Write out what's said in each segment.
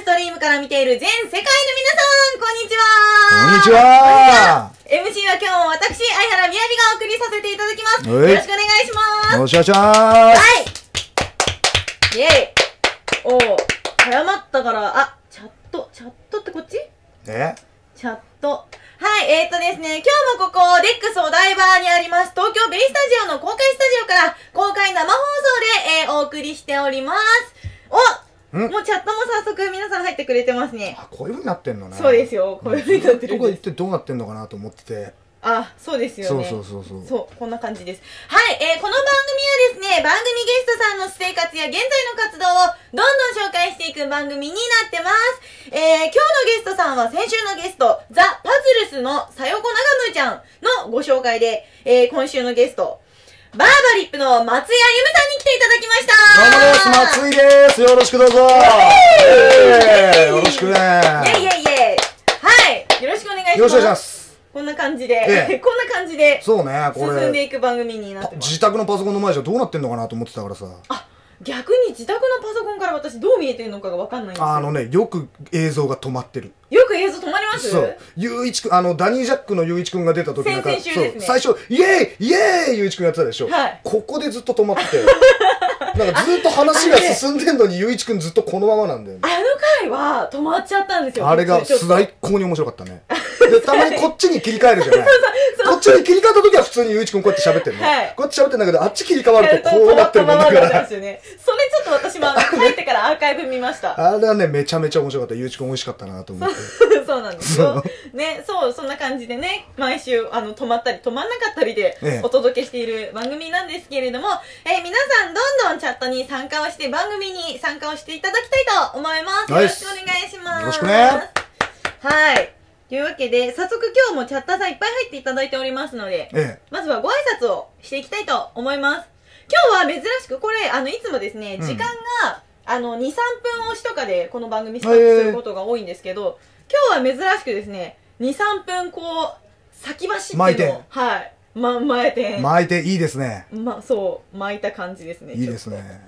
トリームから見ている全世界の皆さん、こんにちは。 こんにちは。 MC は今日も私、相原みやびがお送りさせていただきます。よろしくお願いします。 よろしくお願いします。 はい。イェイ。おー、早まったから、あ、チャットってこっち？チャット。はい、ですね、今日もここ、デックスお台場にあります、東京ベイスタジオの公開スタジオから、公開生放送で、お送りしております。もうチャットも早速皆さん入ってくれてますね。 あ、こういう風になってんのね。 そうですよ、こういう風になってるんです。 どこ行ってどうなってんのかなと思ってて。 あ、そうですよね。 そう、 こんな感じです。はい、この番組はですね、番組ゲストさんの私生活や現在の活動をどんどん紹介していく番組になってます。今日のゲストさんは先週のゲスト、ザ・パズルスのさよこながむちゃんのご紹介で、今週のゲスト、バーバリップの松井あゆむさんに来ていただきました。 どうもです、松井です。よろしくどうぞ。よろしくね。 イェイ。はい、よろしくお願いします。 よろしくお願いします。 こんな感じで、こんな感じで、 そうね、これ進んでいく番組になってます。 自宅のパソコンの前じゃどうなってんのかなと思ってたからさ。 あ、逆に自宅のパソコンから私どう見えてるのかがわかんないんですよ。 よく映像が止まってる。 よく映像止まります？ そう。ゆういちくん、ダニージャックのゆういちくんが出た時なんか、 先々週ですね。 最初、イエーイゆういちくんやってたでしょ。 はい。 ここでずっと止まってて。なんかずっと話が進んでんのにゆういちくんずっとこのままなんだよね。 あの回は止まっちゃったんですよ。 あれが最高に面白かったね。で、たまにこっちに切り替えるじゃない。こっちに切り替えた時は普通にゆういちくんこうやって喋ってるの。はい。こっち喋ってんだけど、あっち切り替わるとこうなってるもんだから。 それちょっと私も帰ってからアーカイブ見ました。 あれはね、めちゃめちゃ面白かった。ゆういちくん美味しかったなと思って。 そうなんですよ。ね、そんな感じでね、毎週、止まったり止まんなかったりでお届けしている番組なんですけれども、皆さんどんどんチャットに参加をして、番組に参加をしていただきたいと思います。よろしくお願いします。 よろしくね。 はい。というわけで、早速今日もチャッターさんいっぱい入っていただいておりますので、まずはご挨拶をしていきたいと思います。今日は珍しく、これ、いつもですね、時間が、2、3分押しとかでこの番組スタートすることが多いんですけど、今日は珍しくですね、2、3分こう、先走っての、はい。前転。 巻いていいですね。 そう、巻いた感じですね。 いいですね。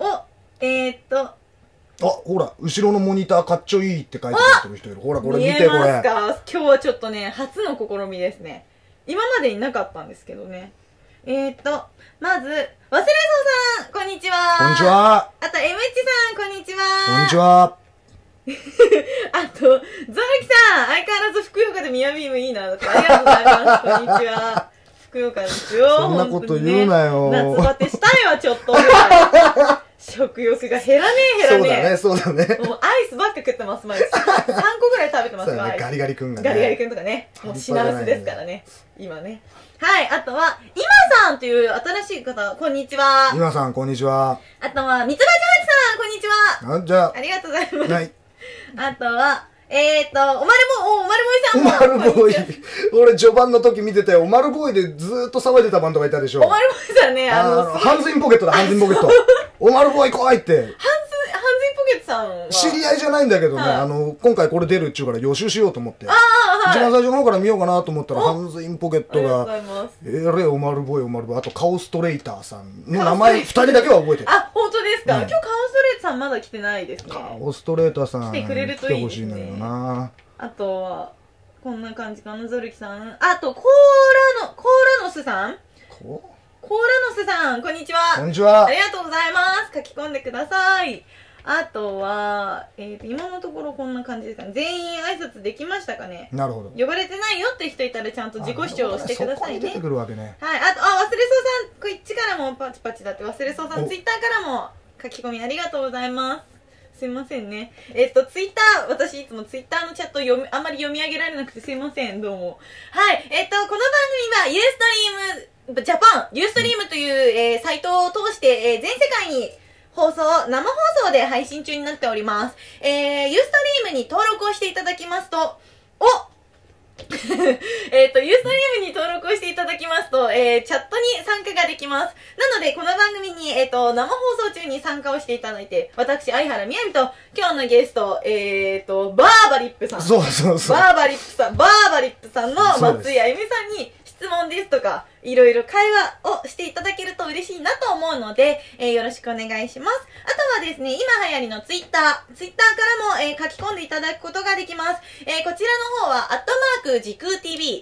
ほら、後ろのモニターかっちょいいって書いてある人いる。ほら、これ見て、これ。 見えますか？今日はちょっとね、初の試みですね。今までになかったんですけどね。まず、忘れそうさん、こんにちは。 こんにちは。 あと、M っちさん、こんにちは。 こんにちは。 あと、ゾルキさん、相変わらず福岡でミヤビームいいな。ありがとうございます。こんにちは。福岡ですよ。 そんなこと言うなよ。 夏バテしたいわ、ちょっと。食欲が減らねえ。 そうだね。 もうアイスばっか食ってます、毎日。3個ぐらい食べてますよ、 ガリガリ君がね。 ガリガリ君とかね。もう品薄ですからね。今ね。はい、あとは、今さんという新しい方、こんにちは。 今さん、こんにちは。 あとは、三つ葉ジョージさん、こんにちは。 じゃあ。 ありがとうございます。 はい。 あとは、おまるぼいさんも。 おまるぼい。俺、序盤の時見てて、おまるぼいでずーっと騒いでたバンドがいたでしょ。 おまるぼいさんね、 ハンズインポケットだ、ハンズインポケット。おまるぼい来いって。 ハンズインポケットさんは知り合いじゃないんだけどね、今回これ出るっちゅうから予習しようと思って。一番最初の方から見ようかなと思ったら、ハンズインポケットが、おまるぼい、あと、カオストレーターさんの名前、2人だけは覚えてる。 あ、本当ですか？今日カオストレーターさんまだ来てないですね。 カオストレーターさん、 来てくれるといいですね。 来てほしいんだよな。 あとは、こんな感じかな、ゾルキさん。あと、コーラノスさん、こんにちは。 こんにちは。 ありがとうございます。書き込んでください。あとは、今のところこんな感じですかね。全員挨拶できましたかね。 なるほど。 呼ばれてないよって人いたらちゃんと自己主張をしてくださいね。 出てくるわけね。 はい。あと、忘れそうさん、こっちからもパチパチだって、忘れそうさん、ツイッターからも書き込みありがとうございます。すいませんね。ツイッター、私いつもツイッターのチャットあんまり読み上げられなくてすいません。どうも。はい。この番組は、ユーストリームジャパン、ユーストリームという、サイトを通して、全世界に生放送で配信中になっております。ユーストリームに登録をしていただきますと、ユーストリームに登録をしていただきますと、チャットに参加ができます。なので、この番組に、生放送中に参加をしていただいて、私、相原みやびと、今日のゲスト、バーバリップさん。 そう。 バーバリップさんの松井あゆみさんに出質問ですとか、いろいろ会話をしていただけると嬉しいなと思うので、よろしくお願いします。あとはですね、今流行りのツイッターからも、書き込んでいただくことができます。こちらの方は、時空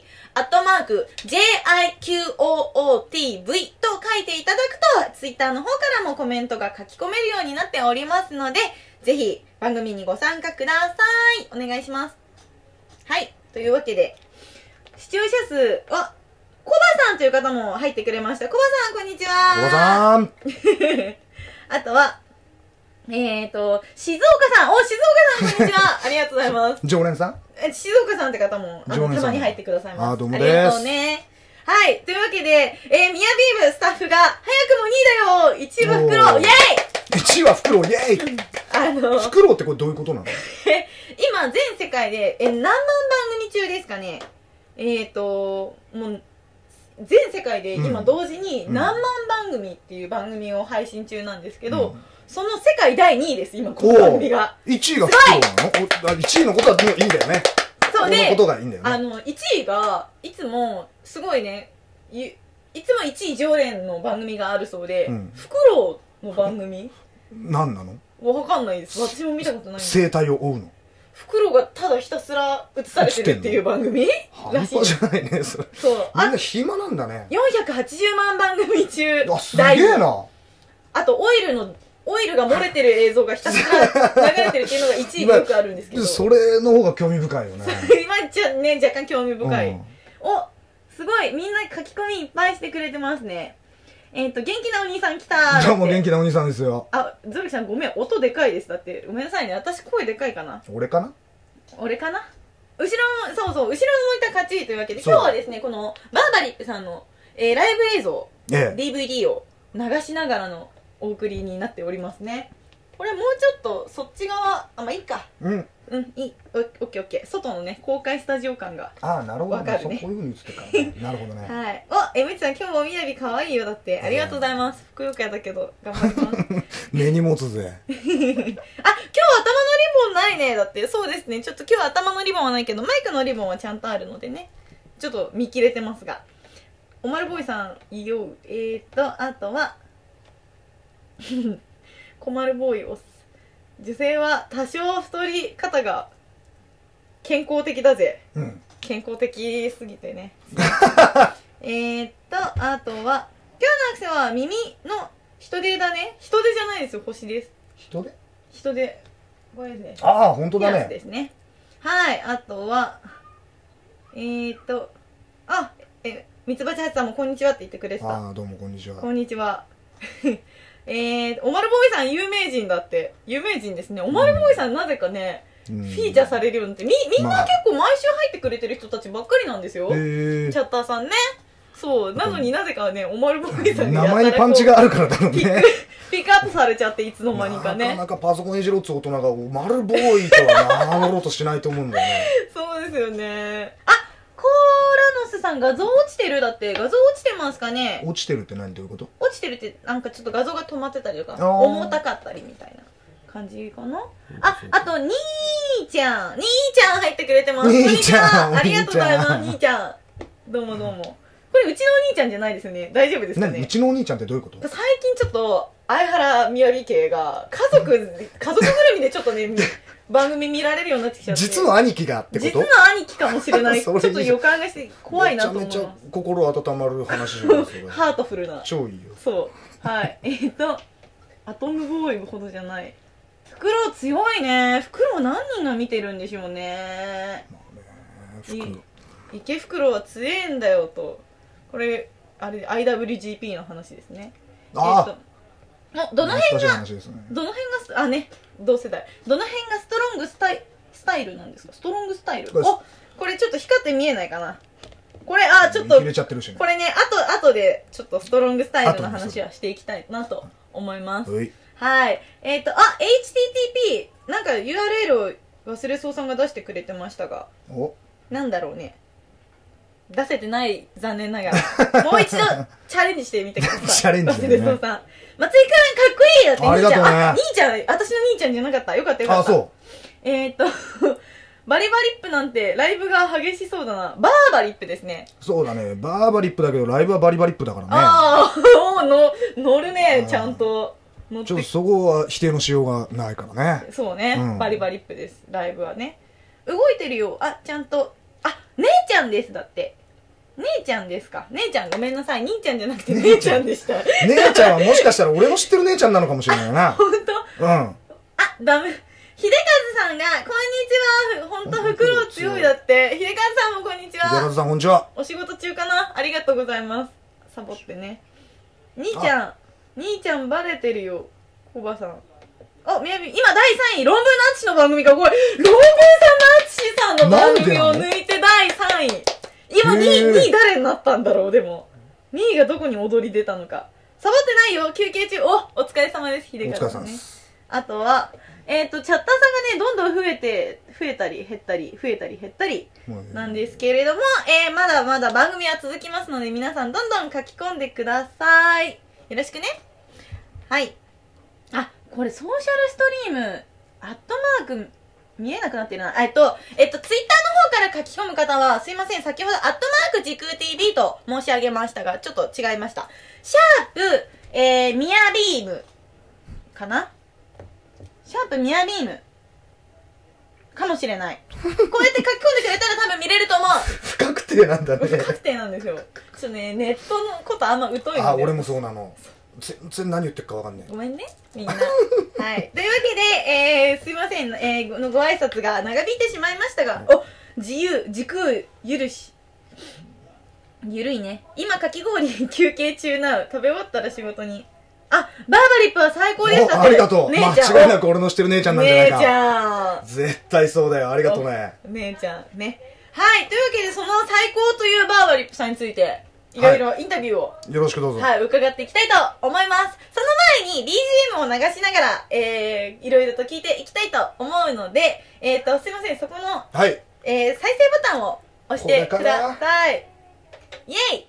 TV、JIQOOTV と書いていただくと、ツイッターの方からもコメントが書き込めるようになっておりますので、ぜひ番組にご参加ください。お願いします。はい。というわけで、視聴者数、コバさんという方も入ってくれました。コバさん、こんにちは。 コバさんあとは、静岡さん、静岡さん、こんにちは。ありがとうございます。 常連さん静岡さんって方も、たまに入ってくださいます。 どうもです。 ありがとうね。はい。というわけで、ミヤビームスタッフが、早くも2位だよ !1 位はフクロウイェイ !1 位はフクロウイェイフクロウってこれどういうことなの今、全世界で、何万番組中ですかね。もう、全世界で今同時に何万番組っていう番組を配信中なんですけど、その世界第2位です、今、この番組が。 1位がフクロウなの ?1 位のことはいいんだよね。 そうね。 このことがいいんだよね。 1位が、いつも、すごいね、いつも1位常連の番組があるそうで、フクロウの番組何なのわかんないです。私も見たことない。 生態を追うの。 フクロウがただひたすら映されてるっていう番組半端じゃないね、それ。 そう。 みんな暇なんだね。 480万番組中。 すげえな。 あと、オイルが漏れてる映像がひたすら流れてるっていうのが1位でよくあるんですけど。 それの方が興味深いよね。 若干興味深い。すごい、みんな書き込みいっぱいしてくれてますね。元気なお兄さん来た。 どうも元気なお兄さんですよ。 ゾルキさんごめん、音でかいです。だって、ごめんなさいね。私声でかいかな。 俺かな後ろも向いた勝ちというわけで、今日はですね、この、バーバリップさんの、ライブ映像、DVD を流しながらのお送りになっておりますね。これもうちょっと、そっち側、いいか。いい。オッケー。外のね、公開スタジオ感が。 なるほどね。こういう風に映ってるからね。なるほどね。 はい。むちさん、今日もおみやびかわいいよ。だって。ありがとうございます。ふくよかだけど、頑張ります。 根に持つぜ。 今日頭のリボンないね。だって。そうですね。ちょっと今日頭のリボンはないけど、マイクのリボンはちゃんとあるのでね。ちょっと見切れてますが。おまるボーイさん、いよう。あとは、こまるボーイを。女性は多少太り方が健康的だぜ。健康的すぎてね。あとは、今日のアクセは耳の人手だね。人手じゃないですよ、星です。 人手これね。 本当だね。 ですね。はい、あとは、ミツバチハチさんもこんにちはって言ってくれてた。 どうもこんにちは。 こんにちは。おまるボーイさん有名人だって。有名人ですね。おまるボーイさんなぜかね、フィーチャーされるようになって、みんな結構毎週入ってくれてる人たちばっかりなんですよ。チャッターさんね。そう。なのになぜかね、おまるボーイさんに名前にパンチがあるからだろうね。 ピックアップされちゃって、いつの間にかね。 なかなかパソコンいじろうって大人が、おまるボーイとは名乗ろうとしないと思うんだよね。 そうですよね。コーラノスさん画像落ちてるだって。画像落ちてますかね。 落ちてるって何どういうこと？ 落ちてるってなんかちょっと画像が止まってたりとか重たかったりみたいな感じかな。あと兄ちゃん入ってくれてます。 兄ちゃんありがとうございます。兄ちゃんどうもこれうちのお兄ちゃんじゃないですよね。大丈夫ですかね。 うちのお兄ちゃんってどういうこと？ 最近ちょっと相原みやび家が家族ぐるみでちょっとね番組見られるようになってきちゃって。 実の兄貴がってこと？ 実の兄貴かもしれない。ちょっと予感がして怖いなと思います。 めちゃめちゃ心温まる話じゃないですか。 ハートフルな。 超いいよ。 そう。はい。アトムボーイほどじゃない。フクロウ強いね。フクロウ何人が見てるんでしょうね。池フクロウは強えんだよと。これ、IWGP の話ですね。どの辺が、同世代。どの辺がストロングスタイルなんですか？ストロングスタイル。これちょっと光って見えないかな。これ、ちょっと、これね、後で、ちょっとストロングスタイルの話はしていきたいなと思います。はい。HTTP、なんか URL を忘れそうさんが出してくれてましたが、なんだろうね。出せてない、残念ながら。もう一度、チャレンジしてみてください。 チャレンジ忘れそうさん。松井くん、かっこいいよって、 ありがとうね。 兄ちゃん、私の兄ちゃんじゃなかった。よかったよかった。 そう。 バリバリップなんてライブが激しそうだな。バーバリップですね。 そうだね。バーバリップだけど、ライブはバリバリップだからね。 ああ、乗るね、ちゃんと。 ちょっとそこは否定のしようがないからね。 そうね、バリバリップです、ライブはね。動いてるよ。あ、ちゃんと。あ、姉ちゃんです、だって。姉ちゃんですか。姉ちゃんごめんなさい。兄ちゃんじゃなくて姉ちゃんでした。 姉ちゃんはもしかしたら俺の知ってる姉ちゃんなのかもしれないな。 ほんと？ うん。あ、 ダメ。秀和さんが、こんにちは。ほんと、フクロウ強いだって。秀和さんもこんにちは。 秀和さん、こんにちは。 お仕事中かな？ありがとうございます。サボってね。兄ちゃんバレてるよ。コバさん。あ、みやび、今第3位、論文のあつしの番組が、これ、論文さんのあつしさんの番組を抜いて第3位。今2位誰になったんだろう、でも。2位がどこに踊り出たのか。サボってないよ、休憩中。お疲れ様です、秀和さんね。あとは、チャッターさんがね、どんどん増えたり減ったり、増えたり減ったり、なんですけれども、まだまだ番組は続きますので、皆さんどんどん書き込んでください。よろしくね。はい。あ、これソーシャルストリーム、アットマーク、見えなくなってるな。ツイッターの方から書き込む方は、すいません、先ほど、アットマーク時空 TV と申し上げましたが、ちょっと違いました。シャープ、ミヤビーム、かな？シャープミヤビームかもしれない。こうやって書き込んでくれたら多分見れると思う。 不確定なんだね。 不確定なんですよ。ちょっとね、ネットのことあんま疎いので。 あ、俺もそうなの。全然何言ってるかわかんない。 ごめんね、みんな。はい。というわけで、すいません、ご挨拶が長引いてしまいましたが、時空、許し。ゆるいね。今、かき氷休憩中なう。食べ終わったら仕事に。あ、バーバリップは最高でしたって。 ありがとう。間違いなく俺の知ってる姉ちゃんなんじゃないか。 姉ちゃん。 絶対そうだよ。ありがとうね。 姉ちゃんね。はい。というわけで、その最高というバーバリップさんについて、いろいろインタビューを、 よろしくどうぞ。 はい、伺っていきたいと思います。その前に BGM を流しながら、いろいろと聞いていきたいと思うので、すいません、そこの、 はい。 再生ボタンを押してください。イェイ！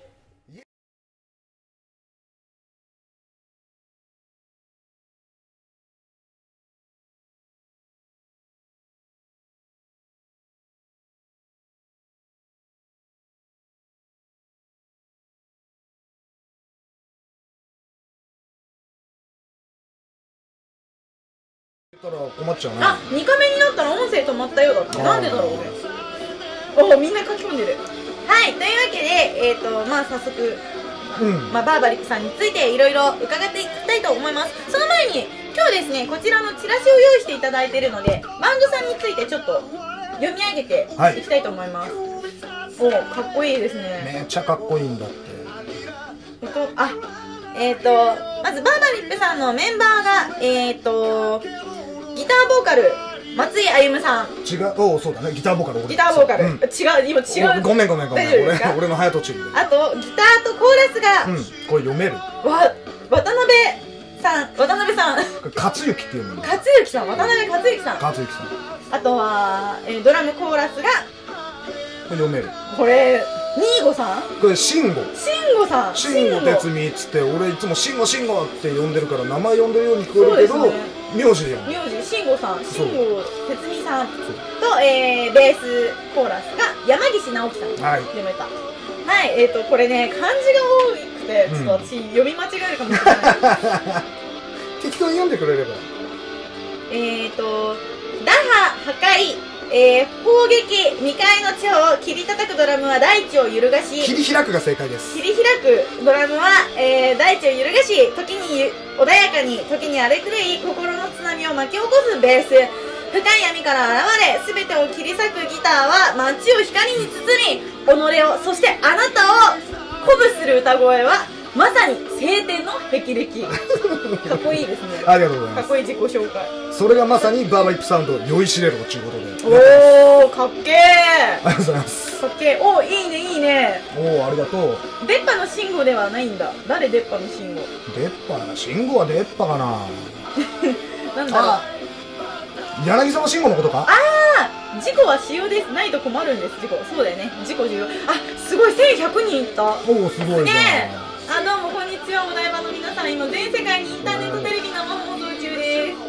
たら困っちゃうね。 あ、2カメになったら音声止まったようだって。なんでだろうね。みんな書き込んでる。はい、というわけで、まあ早速、まあバーバリックさんについていろいろ伺っていきたいと思います。その前に、今日ですね、こちらのチラシを用意していただいているので、バンドさんについてちょっと読み上げていきたいと思います。かっこいいですね。 めっちゃかっこいいんだって。 まずバーバリップさんのメンバーが、ギターボーカル、松井歩さん。 違う、そうだね、ギターボーカル。 ギターボーカル。違う、今違う。 ごめん。俺の早とちりで。 あと、ギターとコーラスが、 これ読める。 渡辺さん。 勝之っていうの。 勝之さん、渡辺勝之さん。あとは、ドラムコーラスが、 読める。 これ、ニーゴさん？ これ、慎吾さん。 慎吾哲美っつって、俺いつも慎吾って呼んでるから名前呼んでるように聞こえるけど、名字で読む。 慎吾さん、慎吾哲美さんと、ベースコーラスが山岸直樹さん。読めた。はい、これね、漢字が多くて、ちょっと私読み間違えるかもしれない。 適当に読んでくれれば。 打破、破壊、砲撃、未開の地を切り叩くドラムは大地を揺るがし、 切り開くが正解です。 切り開くドラムは、大地を揺るがし、時に穏やかに、時に荒れ狂い、心の津波を巻き起こすベース。深い闇から現れ、全てを切り裂くギターは街を光に包み、己を、そしてあなたを鼓舞する歌声は、まさに晴天の霹靂。かっこいいですね。 ありがとうございます。 かっこいい自己紹介。 それがまさにバーバリップサウンド酔いしれろということで。 かっけー。 ありがとうございます。 かっけー。いいね。 ありがとう。 出っ歯の慎吾ではないんだ。誰出っ歯の慎吾？ 慎吾は出っ歯かな。 なんだろう。 柳沢慎吾のことか？ 事故は塩です。ないと困るんです。事故。そうだよね。事故重要。すごい。1100人いった。 すごいじゃん。 どうもこんにちは。お台場の皆さん、今全世界にインターネットテレビ生放送中です。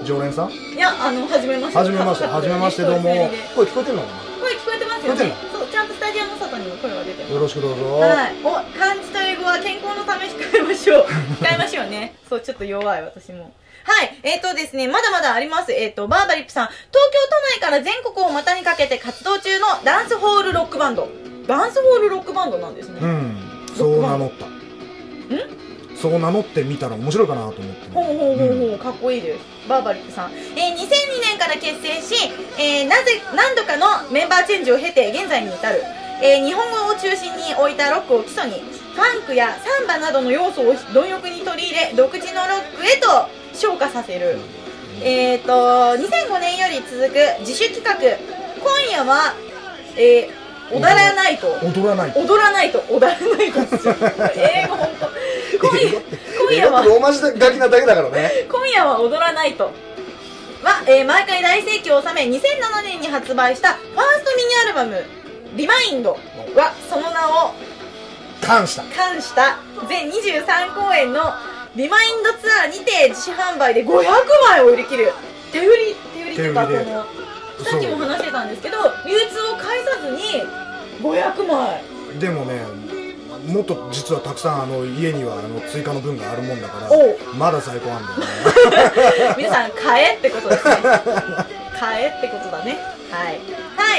常連さん？ いや、はじめまして。 はじめまして、はじめまして、どうも。声聞こえてんのかな？ 声聞こえてますよね。そう、ちゃんとスタジオの外にも声が出てます。 よろしくどうぞ。 はい。漢字と英語は健康のため控えましょう。控えましょうね。そう、ちょっと弱い、私も。はい。ですね、まだまだあります。バーバリップさん。東京都内から全国を股にかけて活動中のダンスホールロックバンド。ダンスホールロックバンドなんですね。 うん。そう名乗った。そう名乗ってみたら面白いかなと思って。 ほうほうほうほう、かっこいいです。バーバリックさん。2002年から結成し、何度かのメンバーチェンジを経て現在に至る。日本語を中心に置いたロックを基礎に、ファンクやサンバなどの要素を貪欲に取り入れ、独自のロックへと昇華させる。2005年より続く自主企画、今夜は、踊らないと。 踊らないと。 踊らないと。踊らないと。英語本当。今夜はローマ字書きなだけだからね。 今夜は踊らないとは、毎回大盛況を収め、2007年に発売したファーストミニアルバム「リマインド」はその名を冠した全23公演のリマインドツアーにて自主販売で500枚を売り切る。手売りっていうか、このさっきも話してたんですけど、流通を介さずに500枚でもね、もっと実はたくさん家には追加の分があるもんだからまだ在庫あんだよね。 皆さん買えってことですね。買えってことだね。はいはい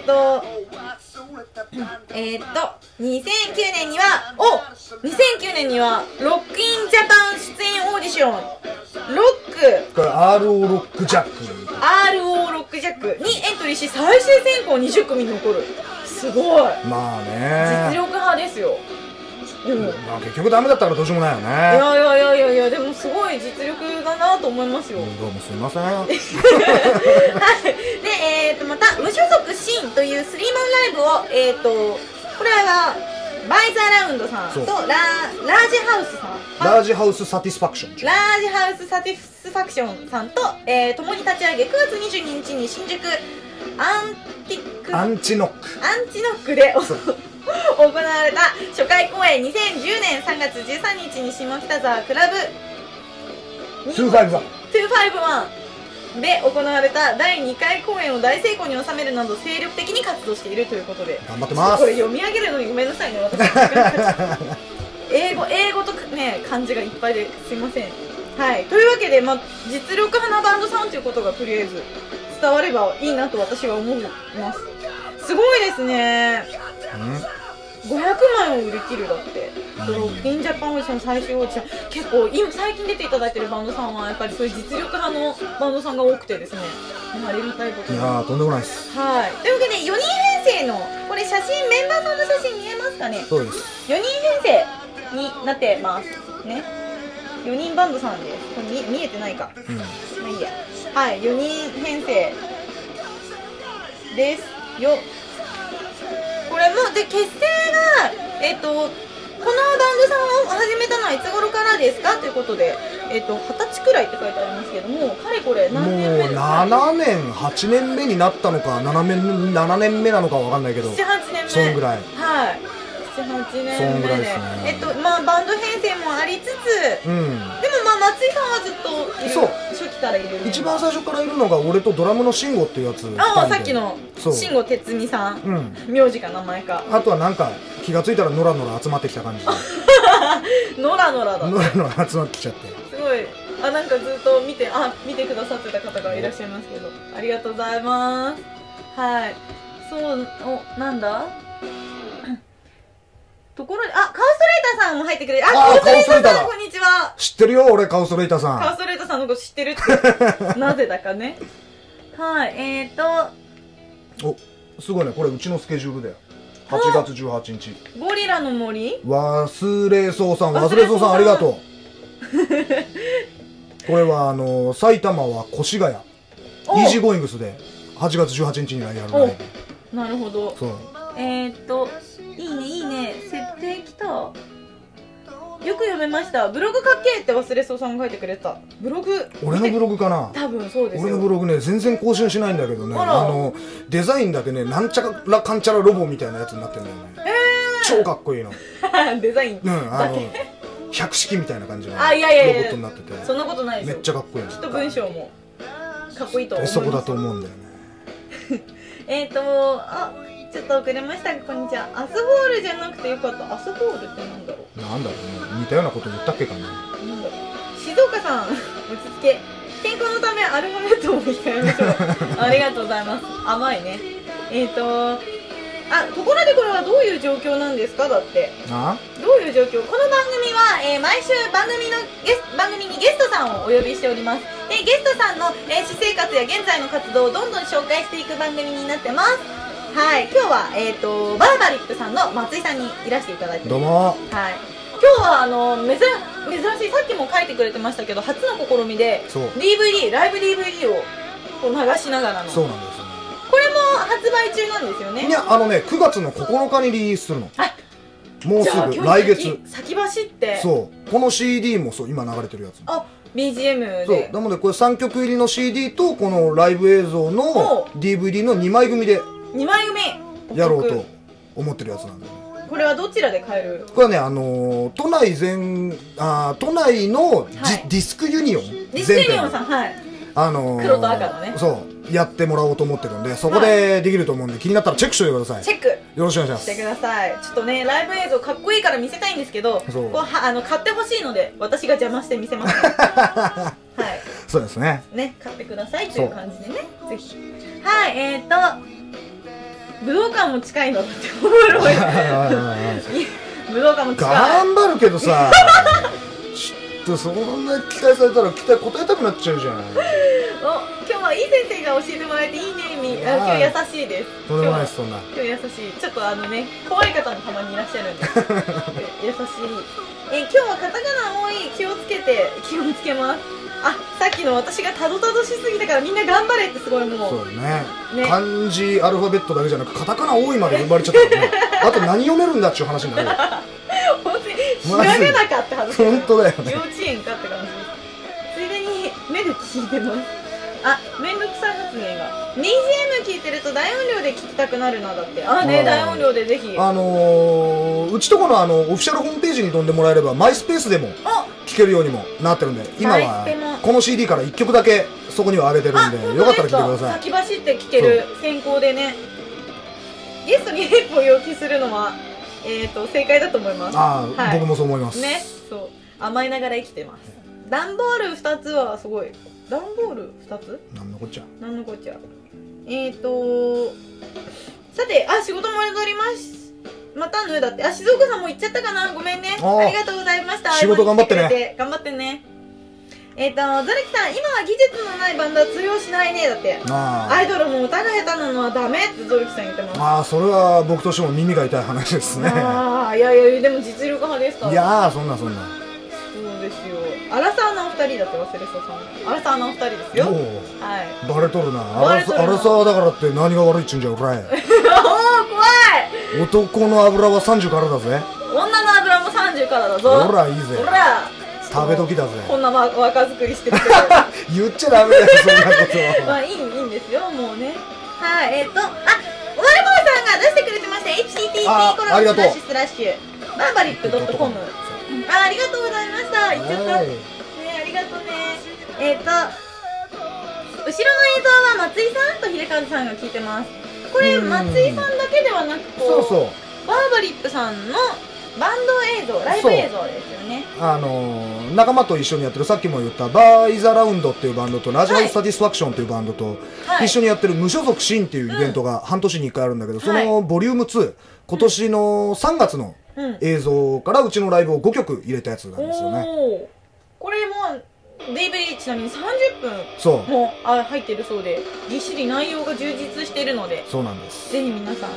。2009年にはロックインジャパン出演オーディションロック、 これ RO ロックジャック RO ロックジャックにエントリーし、最終選考20組に残る。すごい。 まあね、 実力派ですよ。 まあ結局ダメだったらどうしようもないよね。 いやでもすごい実力だなと思いますよ。 どうもすいません。はい。 で、また無所属シンというスリーマンライブをこれはバイザーラウンドさんとラージハウスさん、 ラージハウスサティスファクション、 ラージハウスサティスファクションさんと、共に立ち上げ9月22日に新宿アンチノックで行われた初回公演、2010年3月13日に下北沢クラブ 251 で行われた第2回公演を大成功に収めるなど精力的に活動しているということで、 頑張ってます。 これ読み上げるのにごめんなさいね、私英語とね漢字がいっぱいですいません。はい、というわけで、実力派なバンドさんということがとりあえず伝わればいいなと私は思います。すごいですね。500枚を売り切るだって。ロックインジャパンオーディション、最終オーディション、結構最近出ていただいてるバンドさんはやっぱりそういう実力派のバンドさんが多くてですね、ありがたいことに。 いやー、とんでもないです。 はい。というわけで4人編成のこれ写真、メンバーさんの写真見えますかね。 そうです。 4人編成になってますね。4人バンドさんです。これ見えてないか。まあいいや。はい、4人編成ですよ。これもで結成がこのバンドさんを始めたのはいつ頃からですかということで、20歳くらいって書いてありますけども、かれこれ何年目ですか？ もう7年8年目になったのか7年目なのかわかんないけど、 7、8年目、 そんぐらい。 はい、7、8年目で、バンド編成もありつつ、でも松井さんはずっといる、初期からいる。 一番最初からいるのが俺とドラムの慎吾っていうやつ。 さっきの慎吾哲美さん、名字か名前か。あとはなんか気がついたらノラノラ集まってきた感じでノラノラだ、 ノラノラ集まってきちゃって、 すごい。なんかずっと見てくださってた方がいらっしゃいますけど、ありがとうございます。はい。なんだところで、カウストレーターさんも入ってくれる。カウストレーターさん、こんにちは。 知ってるよ、俺、カウストレーターさん。 カウストレーターさんのこと知ってるって。なぜだかね。はい、 すごいね、これうちのスケジュールだよ。8月18日。 ゴリラの森忘れそうさんありがとう。これは埼玉は越谷。イージーゴーイングスで8月18日にやるね。 なるほど。 そう。 いいね、設定きた。よく読めました。ブログかっけーって忘れそうさんが書いてくれた。ブログ、 俺のブログかな。 多分そうですよ。 俺のブログね、全然更新しないんだけどね、デザインだけね、なんちゃらかんちゃらロボみたいなやつになってるんだよね。超かっこいいの。 デザイン百式みたいな感じのロボいやットになってて、 そんなことないですよ。 めっちゃかっこいいの。 きっと文章もかっこいいと思います。 そこだと思うんだよね。 あ、ちょっと遅れましたが、こんにちは。アスボールじゃなくてよかった。アスボールってなんだろう。 なんだろうね、似たようなこと言ったっけかな。 なんだろう。静岡さん、落ち着け。健康のためアルファベットも控えましょう。ありがとうございます。甘いね。ところでこれはどういう状況なんですか？だってどういう状況？この番組は、毎週番組にゲストさんをお呼びしております。でゲストさんの、私生活や現在の活動をどんどん紹介していく番組になってます。はい、今日は、バーバリップさんの松井さんにいらしていただいてます。 どうも。 はい、今日は珍しい、さっきも書いてくれてましたけど、初の試みで DVD、ライブ DVD をこう流しながらの。 そうなんですよね。 これも発売中なんですよね。 いや、9月の9日にリリースするの。もうすぐ来月。 先走って。 そう。この CD もそう、今流れてるやつ。 BGM で。 そう。なのでこれ3曲入りの CD とこのライブ映像の DVD の2枚組で 2枚組やろうと思ってるやつなんだよね。 これはどちらで買える？ これはね、都内のディスクユニオン。 ディスクユニオンさん、はい。黒と赤のね。 そう。やってもらおうと思ってるんで、そこでできると思うんで、気になったらチェックしておいてください。 チェック。 よろしくお願いします。 してください。ちょっとね、ライブ映像かっこいいから見せたいんですけど、買ってほしいので、私が邪魔して見せます。はい。 そうですね。 ね、買ってくださいという感じでね、ぜひ。はい、武道館も近いのっておもろい。武道館も近い。 頑張るけどさ、ちょっとそんな期待されたら期待答えたくなっちゃうじゃん。 今日はいい先生が教えてもらえていいね。今日優しいです。 とんでもないです。そんな今日優しい。ちょっと怖い方もたまにいらっしゃるんで優しい。今日はカタカナ多い。気をつけます。さっきの私がたどたどしすぎたからみんな頑張れってすごいもう。 そうね。漢字アルファベットだけじゃなくカタカナ多いまで呼ばれちゃったからね。あと何読めるんだっていう話になる。 本当にひらがなかって話。 本当だよね。 幼稚園かって感じです。ついでに目で聞いてます。めんどくさい発言が BGM 聞いてると大音量で聞きたくなるな。だって大音量でぜひうちとこのオフィシャルホームページに飛んでもらえればマイスペースでも聴けるようにもなってるんで、今はこの CD から1曲だけそこには上げてるんで、よかったら聴いてください。 先走って聴ける先行でね。ゲストにヘップを要求するのは正解だと思います。 僕もそう思いますね。そう、甘えながら生きてます。段ボール2つはすごい。段ボール2つ？ なんのこっちゃ。 なんのこっちゃ。さて、仕事戻ります。まただって。静岡さんも行っちゃったかな。ごめんね。ありがとうございました。 仕事頑張ってね。 頑張ってね。ゾルキさん、今は技術のないバンドは通用しないね。だって。アイドルも歌が下手なのはダメってゾルキさん言ってます。 それは僕としても耳が痛い話ですね。 いやでも実力派ですから。 いやそんな。 そうですよ。アラサーのお二人だって忘れそうさん。アラサーのお二人ですよ。はい。 バレとるな。アラサーだからって何が悪いっちゅうんじゃ、おらい。 怖い。 男の油は30からだぜ。 女の油も30からだぞ。 ほらいいぜ。ほら食べ時だぜ。 こんな若作りしてるけど言っちゃダメだよ、そんなこといいんですよ、もうね。はい、おまるぼうさんが出してくれてました。 http:// バーバリップ.com。ありがとうございました。言っちゃったね。ありがとうね。後ろの映像は松井さんと秀和さんが聞いてます。これ松井さんだけではなく、バーバリップさんのバンド映像、ライブ映像ですよね。 仲間と一緒にやってる、さっきも言ったバーイザラウンドっていうバンドとラジオサティスファクションっていうバンドと一緒にやってる無所属シーンっていうイベントが半年に1回あるんだけど、そのボリューム2、今年の3月の映像からうちのライブを5曲入れたやつなんですよね。 これも DVD ちなみに30分も入ってるそうで、ぎっしり内容が充実しているので、 そうなんです。 ぜひ皆さん。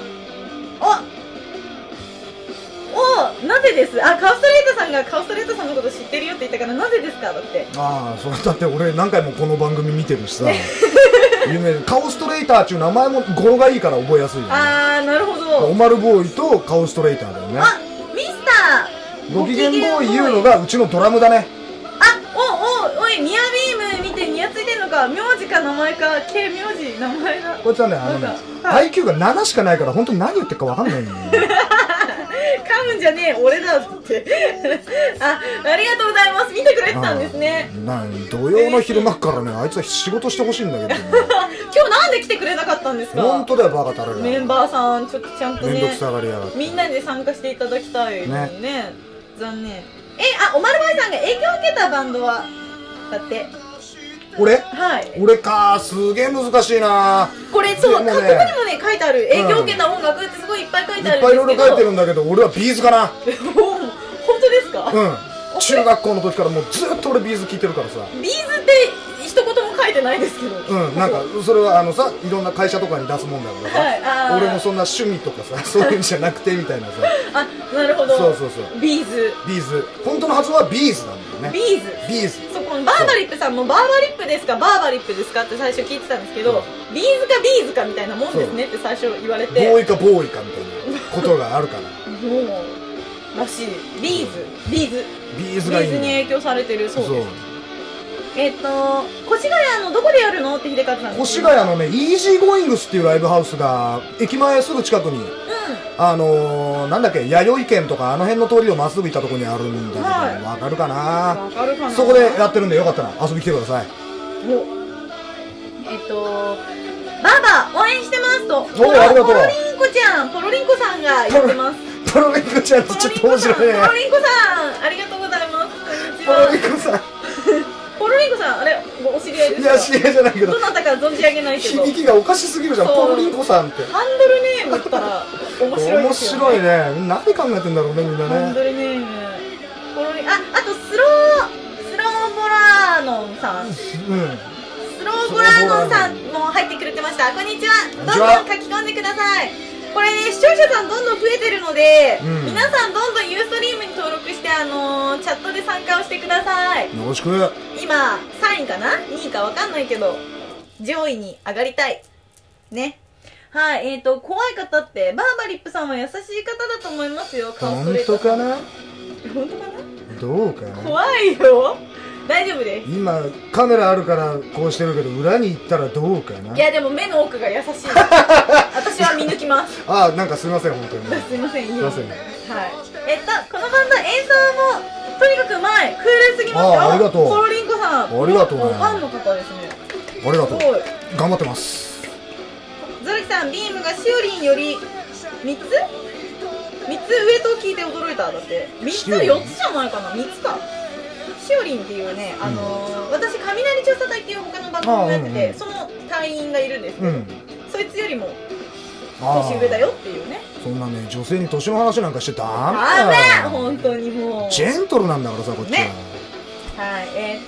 なぜです。カウストレータさんがカウストレータさんのこと知ってるよって言ったから、なぜですか。だってそうだって俺何回もこの番組見てるしさ有名カウストレーターっていう名前も語呂がいいから覚えやすいよね。 なるほど。 おまるボーイとカウストレーターだよね。 ミスターご機嫌ボーイ言うのがうちのドラムだね。 おい、ニアビーム見てニヤついてんのか。名字か名前か、名字名前だ。 こいつはね、IQ が7しかないから本当に何言ってるか分かんないんだよね。 噛むんじゃねえ俺だってありがとうございます。見てくれてたんですね。 土曜の昼間からね、あいつは仕事してほしいんだけどね今日なんで来てくれなかったんですか。 本当だよ、バカたれが。 メンバーさんちょっとちゃんとね、 めんどくさがりやがって、 みんなで参加していただきたいのにね。残念。おまるばいさんが影響を受けたバンドはだって。 俺はい俺か、すげえ難しいな。 これそう、ここにもね書いてある。影響を受けた音楽ってすごいいっぱい書いてあるんですけど、 いっぱいいろいろ書いてるんだけど、俺はビーズかな。 本当ですか。 中学校の時からもうずっと俺ビーズ聴いてるからさ。 ビーズって一言も書いてないですけど。 なんかそれはさ、いろんな会社とかに出すもんだからさ、俺もそんな趣味とかさ、そういうんじゃなくてみたいなさ。 なるほど。 そうビーズ本当の発音はビーズなんだよね。ビーズ。 そう、このバーバリップさんもバーバリップですかバーバリップですかって最初聞いてたんですけど、ビーズかビーズかみたいなもんですねって最初言われて、 ボーイかボーイかみたいなことがあるからもうらしい。ビーズがいいに影響されてるそうです。越谷のどこでやるのって秀和さん。 越谷のね、イージーゴーイングスっていうライブハウスが駅前すぐ近くに、なんだっけ、弥生県とかあの辺の通りをまっすぐ行ったところにあるんだけど、わかるかな。そこでやってるんで、よかったら遊び来てください。 バーバー応援してますと。ポロリンコさんが言ってます。 ポロリンコちゃんってちょっと面白いね。 ポロリンコさんありがとうございます。こんにちは。ポロリンコさん、あれお知り合いですか。 いや、知り合いじゃないけど、 どなたか存じ上げないけど、 響きがおかしすぎるじゃん。ポロリンコさんってハンドルネームったら面白いですよね。 面白いね。何考えてんだろうね、みんなね。 ハンドルネームあとスローボラーノンさん、スローボラーノンさんも入ってくれてました。こんにちは。どんどん書き込んでください。これね、視聴者さんどんどん増えてるので、皆さんどんどんユーストリームに登録してチャットで参加をしてください。 よろしく。 今3位かな2位かわかんないけど上位に上がりたいね。はい。怖い方ってバーバリップさんは優しい方だと思いますよ。 本当かな。 本当かな。どうかな。 怖いよ。大丈夫です。 今カメラあるからこうしてるけど、裏に行ったらどうかな。 いやでも目の奥が優しい私は見抜きますなんかすみません、本当にすみません。 すみません。 はい。このバンド演奏もとにかくうまい。クールすぎますよ。 ありがとう。 ポロリンコさん、 ありがとうね。 ファンの方ですね。 ありがとう。頑張ってます。 ゾルキさん、ビームがしおりんより3つ上と聞いて驚いた。だって3つ4つじゃないかな。3つか。しおりんっていうね、私雷調査隊っていう他の番組をやってて、その隊員がいるんですけど、そいつよりも年上だよっていうね。 そんなね、女性に年の話なんかしてダメだよ。本当にもうジェントルなんだからさ、こっちは。 はい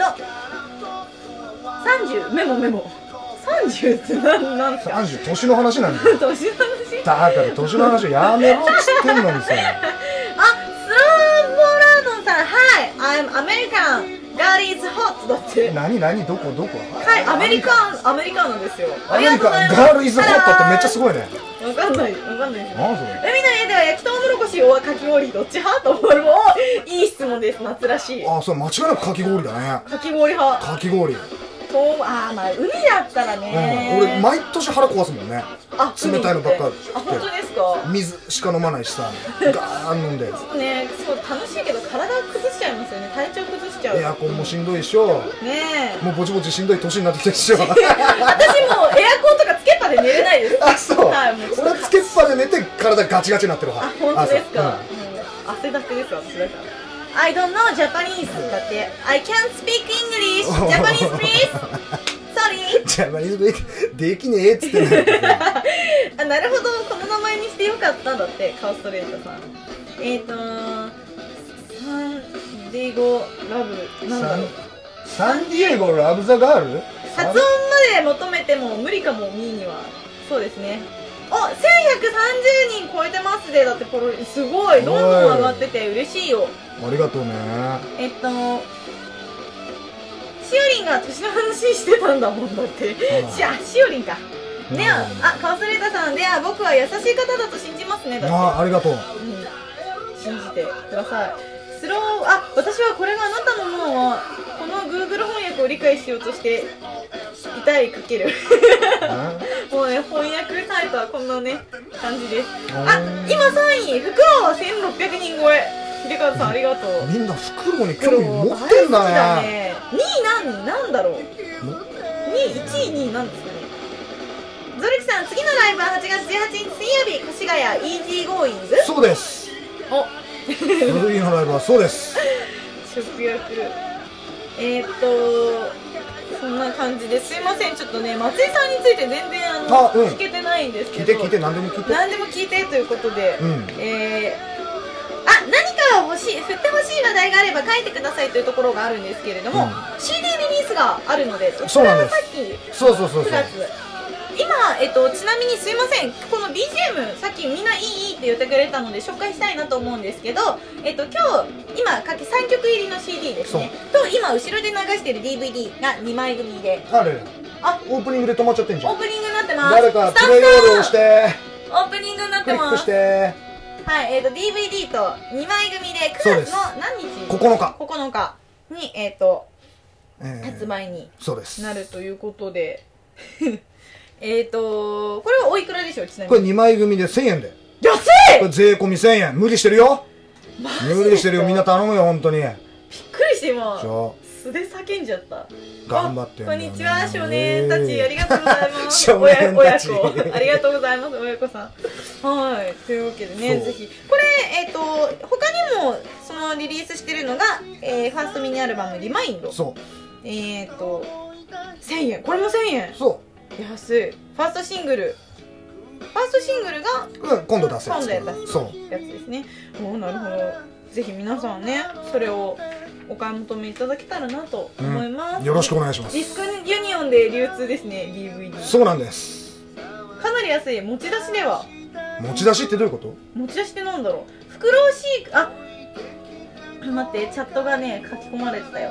。30、メモ30ってなんすか。 30、年の話なんだよ。 年の話だから年の話やめろっつってんのにさ。 スローボラードンさん、はい、I'm American God is hot だって。 何どこはい、アメリカンですよ。 アメリカン God is hot ってめっちゃすごいね。 わかんないですね。海の家では焼きとうもろこしかき氷どっち派と思う。いい質問です。夏らしい。 それ間違いなくかき氷だね。 かき氷派。 かき氷。 まあ海だったらね。 俺毎年腹壊すもんね。冷たいのばっかり。 本当ですか。 水しか飲まないしさ、ガーン飲んで。 そうね、そう楽しいけど体崩しちゃいますよね。体調崩しちゃう。 エアコンもしんどいっしょ。 ねえ。 もうぼちぼちしんどい年になってきたっしょ。私もエアコンとかつけっぱで寝れないです。 そう。俺はつけっぱで寝て体ガチガチになってる派。 本当ですか。汗だくです私だから。I don't know Japanese だって。I can't speak English. Japanese please. Sorry. ジャパニーズできねえっつってんだよ。 なるほど、この名前にしてよかったんだって。カウストレートさん。サンディエゴラブなんだろう。 サンディエゴラブザガール？ 発音まで求めても無理かも。ミーには。そうですね。1130人超えてますで。だってポロリすごいどんどん上がってて嬉しいよ。 ありがとうね。 しおりんが年の話してたんだもんだって。しおりんか。ではカウスレータさんでは僕は優しい方だと信じますね。だってありがとう。 信じてください。私はこれがあなたのものはこの Google 翻訳を理解しようとしていたいかけるもうね、翻訳サイトはこんなね感じです。あ、今3位、フクロウは1600人超え。秀和さんありがとう。 みんなフクロウに興味持ってんだね。 2位なんだろう。2位、1位、2位なんですかね。ゾルキさん、次のライブは8月18日水曜日、越谷イージーゴーイング。 そうです。 お次のライブはそうです。 食欲。そんな感じですいません。ちょっとね、松井さんについて全然聞けてないんですけど、 聞いて何でも聞いて、 何でも聞いてということで、何かを振ってほしい話題があれば書いてくださいというところがあるんですけれども、CD リリースがあるので、 そうなんです。 さっきそう 9月今、ちなみにすいません、この BGM さっきみんないいって言ってくれたので紹介したいなと思うんですけど、今3曲入りの CD ですねと、今後ろで流してる DVD が2枚組で、 オープニングで止まっちゃってんじゃん。 オープニングになってます。 誰かプレイロールをしてオープニングになってます。 クリックして。 はい、DVD と2枚組で9月の何日？9日に発売になるということでこれはおいくらでしょう？ちなみにこれ2枚組で1000円で。 安い！ これ税込み1000円。無理してるよ。無理してるよ。みんな頼むよ本当に。びっくりして今素で叫んじゃった。 頑張ってんだよね。 こんにちは少年たち、ありがとうございます。 少年たち親子ありがとうございます。親子さん。はい、というわけでね、ぜひこれ他にもそのリリースしてるのがファーストミニアルバムリマインド。 そう 1000円。これも1000円。 そう安い。ファーストシングルが今度出すやつ。 今度出すやつですね。おお、なるほど。ぜひ皆さんね、それをお買い求めいただけたらなと思います。 よろしくお願いします。 ディスクユニオンで流通ですね、DVD。 そうなんです。 かなり安い。持ち出しでは。 持ち出しってどういうこと？ 持ち出しってなんだろう。フクロウシーク、待って、チャットがね、書き込まれてたよ。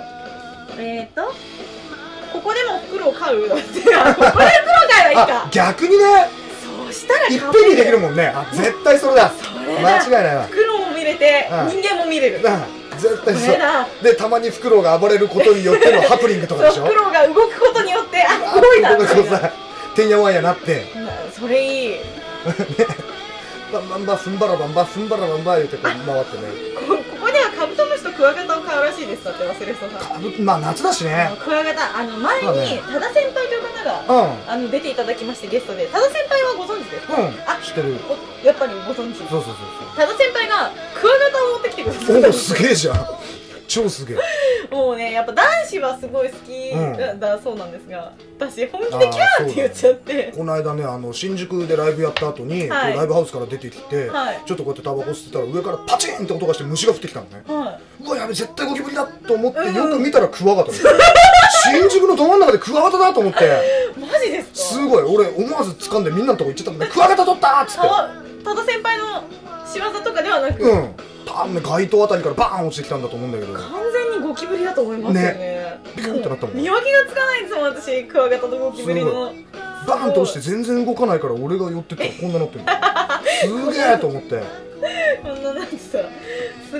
ここでも袋を買うだって。ここで袋買えばいいか。 逆にね。 そうしたらいっぺんにできるもんね。絶対それだ。間違いないわ。 袋も見れて、人間も見れる。 絶対そうで、たまにフクロウが暴れることによってのハプニングとかでしょ。 フクロウが動くことによって、動いたてんやわんやなって、 それいい。 バンバンバフンバラバンバフンバラバンバ言ってこう回ってね。 ここではカブトムシとクワガタを飼うらしいです。だって忘れそうさん。 まあ夏だしね。 クワガタ、前に多田先輩という方が出ていただきまして、ゲストで。多田先輩はご存知ですか？ 知ってる。 やっぱりご存知。 そう。 多田先輩がクワガタを持ってきてくださった。 おお、すげえじゃん。超すげえ。 もうね、やっぱ男子はすごい好きだそうなんですが、私本気でキャーって言っちゃって。 この間ね、新宿でライブやった後にライブハウスから出てきて、ちょっとこうやってタバコ吸ってたら上からパチンって音がして虫が降ってきたのね。うわ、やべ、絶対ゴキブリだと思ってよく見たらクワガタです。新宿のど真ん中でクワガタだと思って。 マジですか？ すごい。俺思わず掴んでみんなのとこ行っちゃったんだ。クワガタ取ったーっつって。 多田先輩の仕業とかではなく、 街灯あたりからバーン落ちてきたんだと思うんだけど、 完全にゴキブリだと思いますよね。 ビクンってなったもん。 見分けがつかないんですもん、私。クワガタとゴキブリのバーンと落ちて全然動かないから、俺が寄ってったらこんななってるすげえと思って。 こんななってた。すごい。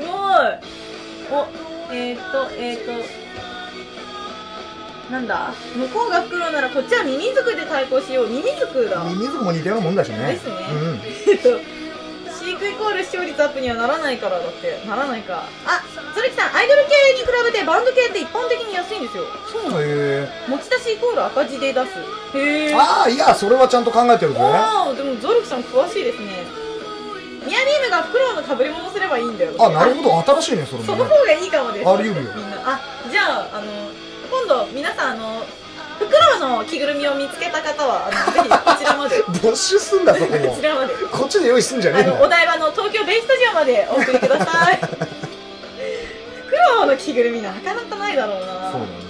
なんだ、向こうがフクロウならこっちはミミズクで対抗しよう。ミミズクだ。 ミミズクも似たようなもんだしね。 ですね。飼育イコール視聴率アップにはならないからだって。ならないか。それきさん、アイドル系に比べてバンド系って一般的に安いんですよ。そうなんです。持ち出しイコール赤字で出す。へえ。いや、 それはちゃんと考えてるぜ。 でもゾルキさん詳しいですね。ミヤビームがフクロウの被り物すればいいんだよ。 なるほど、新しいね、それも。 その方がいいかもです。 あり得るよ。 みんな。じゃあ、今度皆さんフクロウの着ぐるみを見つけた方はぜひこちらまで募集すんだ、そこも。 こちらまで。 こっちで用意すんじゃねえんだ。 お台場の東京ベイスタジオまでお送りください。フクロウの着ぐるみなかなかないだろうな。 そうだね。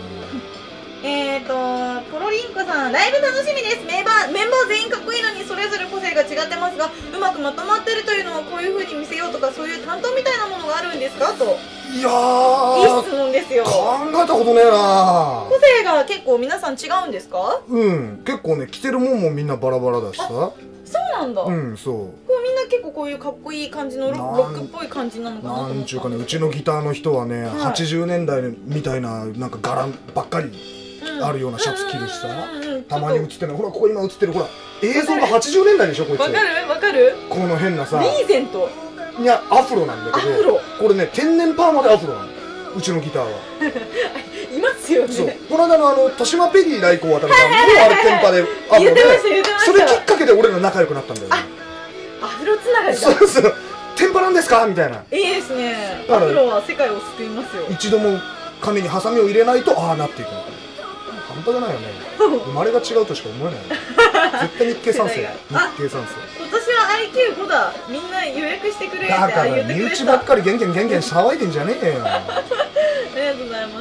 ポロリンコさん、ライブ楽しみです。メンバー全員かっこいいのにそれぞれ個性が違ってますが、うまくまとまってるというのはこういう風に見せようとか、そういう担当みたいなものがあるんですかと。 いやー、 いい質問ですよ。 考えたことねえな。 個性が結構皆さん違うんですか？ 結構ね、着てるもんもみんなバラバラだしさ。 そうなんだ。 そう。 みんな結構こういうかっこいい感じのロックっぽい感じなのかなと思った。 なんちゅうかね、うちのギターの人はね、80年代みたいななんか柄ばっかりあるようなシャツ着るしさ、たまに映ってるのほらここ今映ってるほら映像が80年代でしょこいつ。 わかるわかる。 この変なさリーゼント、 いやアフロなんだけど、これね天然パーマでアフロなのうちのギターは。 いますよね。 そうこの間の豊島ペギー来光渡さんもあれテンパでアフロで、それきっかけで俺ら仲良くなったんだよね。 アフロつながりだ。 そうそうテンパなんですかみたいな。 いいですね。アフロは世界を救いますよ。 一度も髪にハサミを入れないとああなっていくの。半端じゃないよね。生まれが違うとしか思えないよね。絶対日系三世。日系三世。 今年は IQ5 だ。みんな予約してくれってだから身内ばっかりゲンゲン騒いでんじゃねえよ。 ありがとうございます。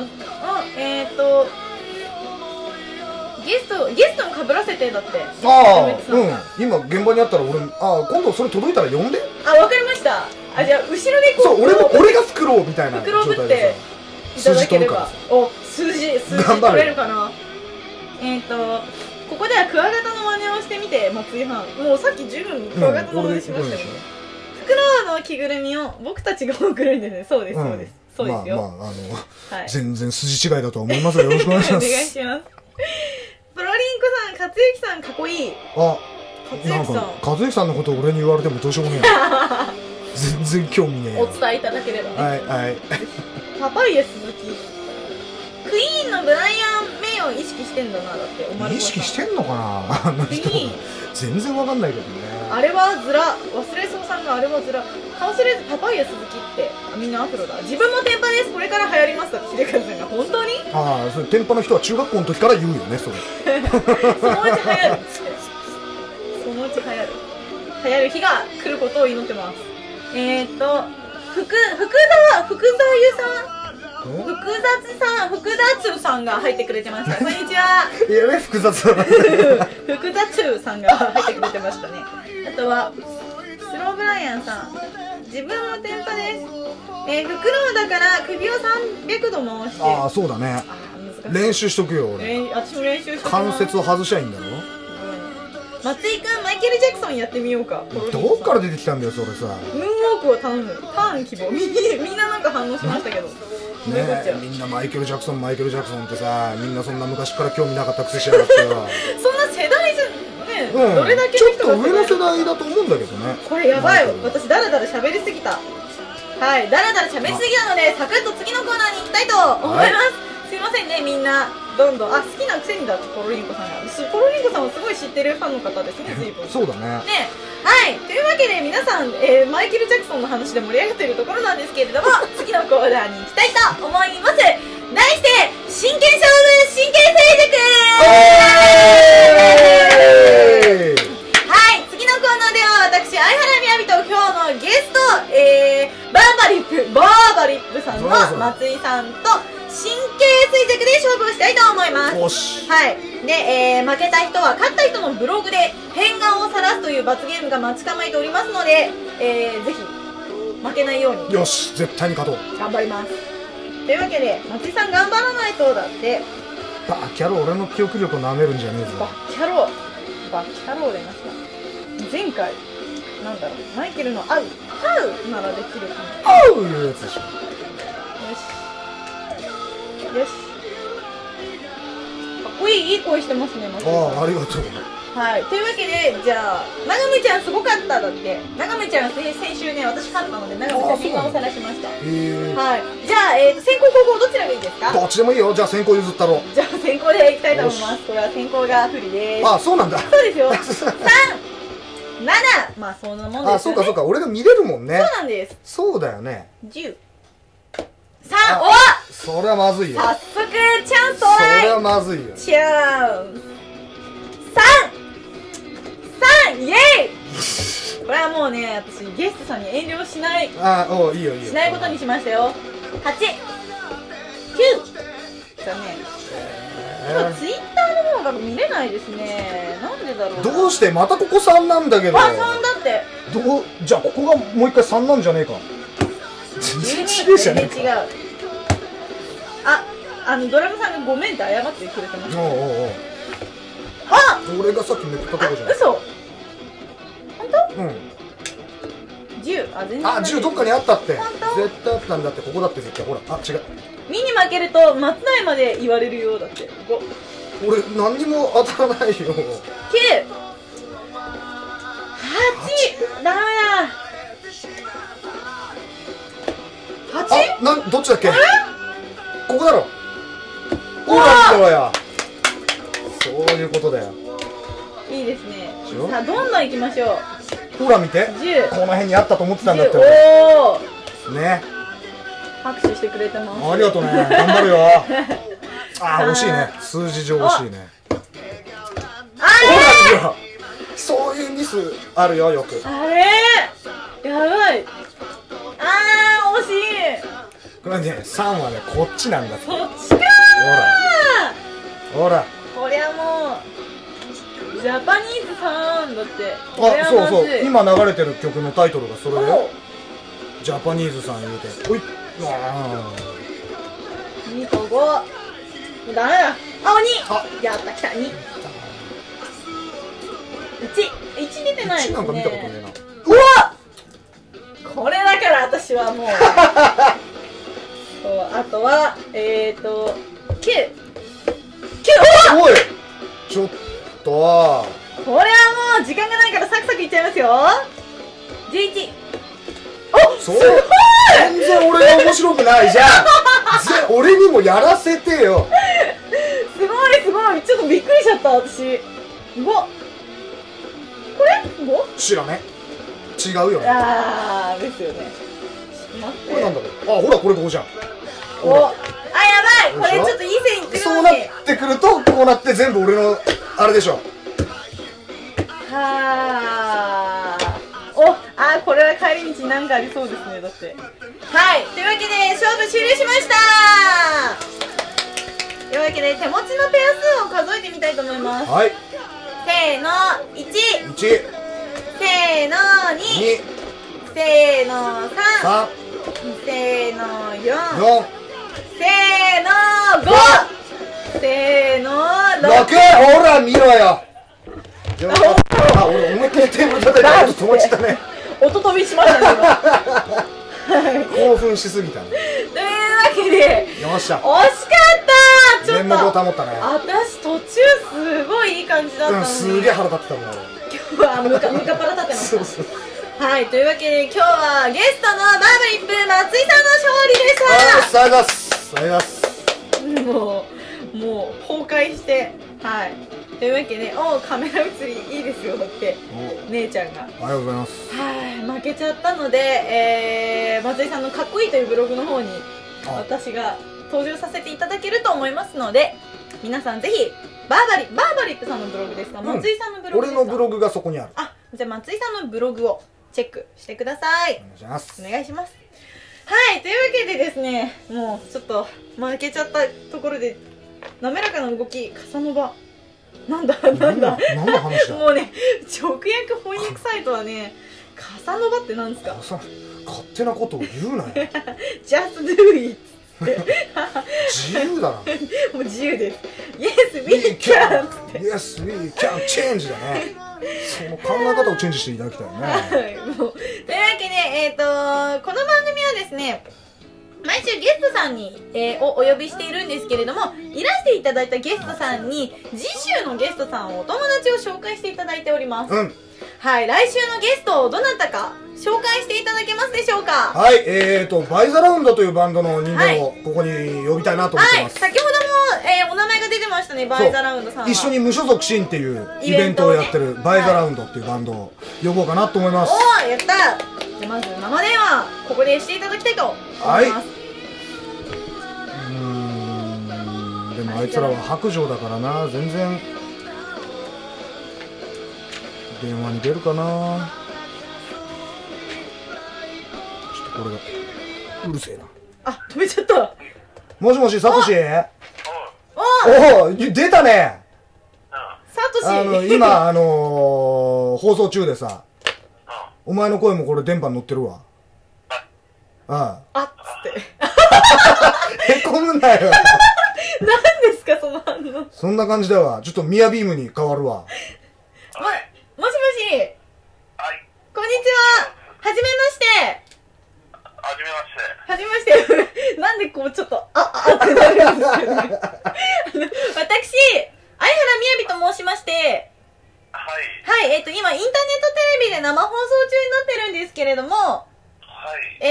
ゲストも被らせてだって。 ああ、今現場にあったら俺今度それ届いたら呼んで。 わかりました。じゃあ後ろでそう俺が作ろうみたいな状態でいただければ。数字取れるかな。ここではクワガタの真似をしてみて、松井さん。もうさっき十分クワガタの真似しましたよね。フクロウの着ぐるみを僕たちが送るんですね。そうですそうですそうですよ。 全然筋違いだと思いますがよろしくお願いします。 お願いします。プロリンコさん、克之さんかっこいい。 克之さんのことを俺に言われてもどうしようもねえ。全然興味ねえ。 お伝えいただければね。 はいパパイヤ鈴木。クイーンのブライアン・メイを意識してんだな、だってお前。 意識してんのかなあの人。全然わかんないけどね。 あれはズラ。忘れそうさんがあれはズラ。カオスレーズパパイヤ鈴木ってみんなアフロだ。自分もテンパです。これから流行りますだって秀和さんが。本当に？ それテンパの人は中学校の時から言うよねそれ。 そのうち流行るって。そのうち流行る日が来ることを祈ってます。福沢優さん。福雑さんが入ってくれてました。こんにちは。 いやね、複雑。 福雑さんが入ってくれてましたね。あとはスローブライアンさん。自分もテンパです。フクロウだから首を300度回して。 そうだね。練習しとくよ俺。 私も練習しとく。 関節を外しゃいいんだろ。 松井くん、マイケル・ジャクソンやってみようか。 どっから出てきたんだよそれさ。 ムーンウォークを頼む。ターン希望。みんななんか反応しましたけど。 みんなマイケル・ジャクソンってさ、みんなそんな昔から興味なかったくせしやがってよ。 そんな世代じゃね、どれだけちょっと上の世代だと思うんだけどね。 これやばい、私ダラダラ喋りすぎた。はい、ダラダラ喋りすぎたのでサクッと次のコーナーに行きたいと思います。すいませんね、みんなどんどん好きなくせにだってポロリンコさんが。ポロリンコさんはすごい知ってるファンの方ですね、随分。 そうだね。 はい、というわけで皆さん、マイケル・ジャクソンの話で盛り上がっているところなんですけれども次のコーナーに行きたいと思います。題して真剣勝負真剣成熟。はい、次のコーナーでは私相原みやびと今日のゲスト、バーバリップさんの松井さんと神経衰弱で勝負をしたいと思います。はい。で、負けた人は勝った人のブログで変顔を晒すという罰ゲームが待ち構えておりますので、ぜひ負けないように。 よし、絶対に勝とう。 頑張ります。というわけで、松井さん頑張らないとだって。 バッキャロー、俺の記憶力をなめるんじゃねえぞ。 バッキャロー出ました。前回、なんだろう、マイケルの合うならできるかな。 合ういうやつでしょ。 よし。かっこいい声してますね、松井さん。 ありがとう。 はい、というわけで、じゃあ、ながめちゃんすごかっただって。ながめちゃん先週ね、私勝ったので、ながめちゃん変顔を晒しました。はい。じゃあ、先行後攻どちらがいいですか？ どっちでもいいよ。じゃあ先行譲ったろ。 じゃあ先行でいきたいと思います。これは先行が不利です。 そうなんだ。 そうですよ。3、7、まあそんなもんですよね。 そうか、俺が見れるもんね。 そうなんです。 そうだよね。 10、3、 それはまずいよ。 早速チャンス到来。 それはまずいよ。 チャンス。イエイ。これはもうね、私ゲストさんに遠慮しない。いいよ。 しないことにしましたよ。8、9。じゃあね、今日ツイッターの方が見れないですね。なんでだろう。 どうしてまたここ3なんだけど。 3だって。 じゃあここがもう一回3なんじゃねえか。 全然違う。ドラムさんがごめんって謝ってくれてました。 俺がさっきめくったとこじゃん。 嘘。本当？10。全然。 10どっかにあったって。 本当？ 絶対あったんだって。ここだって絶対。ほら、あ、違う。 ミに負けると松内まで言われるようだって。5、 俺何にも当たらないよ。 9、8、ダメだ。8？ どっちだっけ？ここだろ。ほら見ろや。そういうことだよ。 いいですね。さあどんどん行きましょう。 ほら見て。 10、 この辺にあったと思ってたんだって。 おお。 ね。 拍手してくれてます。 ありがとうね。頑張るよ。あー惜しいね。数字上惜しいね。ほらそういうミスあるよよく。 あれやばい。あー惜しい。 これね3はねこっちなんだって。 そっちかー。ほらこりゃもうジャパニーズさんだって。 あ、そうそう、今流れてる曲のタイトルがそれでジャパニーズさん言うて。おい、 2と5。もうダメだ。あ、鬼。やった、来た。2。1出てないですね。 1なんか見たことねえな。 うわっ、これだから私はもうそう、あとは9。 おいちょっとこれはもう時間がないからサクサクいっちゃいますよ。11。お、 そう全然俺が面白くないじゃん。俺にもやらせてよ。 すごいすごい、ちょっとびっくりしちゃった私。5。これ 5？ 知らね違うよね。 あーですよね。待って、 これなんだろう。あ、ほらこれ5じゃん。 お、あ、やばい、これちょっといい線いってるそうなってくるとこうなって全部俺のあれでしょ。 はー、お、あ、これは帰り道なんかありそうですね。だってはい、というわけで勝負終了しました。というわけで手持ちのペア数を数えてみたいと思います。 はい。 せーの1、 1、 せーの2、 2、 せーの3、 3、 せーの4、 4、 せーの5、せーの6。 6。ほら見ろよ。あ、俺思いっきりテーブル叩いて止まっちゃったね。 音飛びしましたね今興奮しすぎたね。 というわけでよっしゃ。 惜しかった。ちょっと面目を保ったね。 私途中すごいいい感じだったのに、 すげえ腹立ってたもん。 今日はムカっ腹立ってました。 そうそう。 はい、というわけで今日はゲストのバーバリップ松井さんの勝利でした。 ありがとうございます。ありがとうございます。 もう崩壊して、はい、というわけで、お、カメラ映りいいですよって姉ちゃんが、 ありがとうございます。 はい、負けちゃったので、松井さんのかっこいいというブログの方に私が登場させていただけると思いますので、皆さんぜひバーバリップさんのブログですか、松井さんのブログですか。 俺のブログがそこにある。 あ、じゃあ松井さんのブログをチェックしてください。 お願いします。 お願いします。はい、というわけでですね、もうちょっと負けちゃったところで、滑らかな動き、カサノバ、なんだ何の話だ。 もうね、直訳翻訳サイトはね、カサノバってなんですか。 勝手なことを言うなよ。 Just do it 自由だな。 もう自由です。Yes, we can! Yes, we can change だね。その考え方をチェンジしていただきたいね。 もうというわけで、この番組はですね、毎週ゲストさんに、をお呼びしているんですけれども、いらしていただいたゲストさんに次週のゲストさんをお友達を紹介していただいております。はい、来週のゲストをどなたか紹介していただけますでしょうか。 はい、バイザラウンドというバンドの人間をここに呼びたいなと思ってます。 はい、先ほども、お名前が出てましたね、バイザラウンドさんは。 一緒に無所属シーンっていうイベントをやってるバイザラウンドっていうバンドを呼ぼうかなと思います。 おー、やった。じゃあまず生電話ここでしていただきたいと思います。 でもあいつらは白状だからな、全然電話に出るかな。ちょっとこれがうるせえな。 あ、止めちゃった。 もしもし、サトシ。 おお、出たね。 サトシ。 今放送中でさ、お前の声もこれ電波に乗ってるわ。ああっつってへこむなよ。 何ですかその反応。 そんな感じだわ。ちょっとミヤビームに変わるわ。 もしもし。はい。こんにちは。はじめまして。 はじはじめまして。なんでこうちょっと、ってなるんですよね。私、相原みやびと申しまして、 はい。 はい、今、インターネットテレビで生放送中になってるんですけれども、 はい。